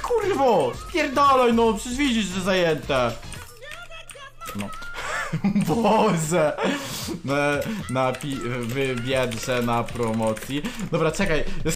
kurwo! Spierdalaj, no, przecież widzisz, że zajęte. No. Boże! Wybierze na promocji. Dobra, czekaj.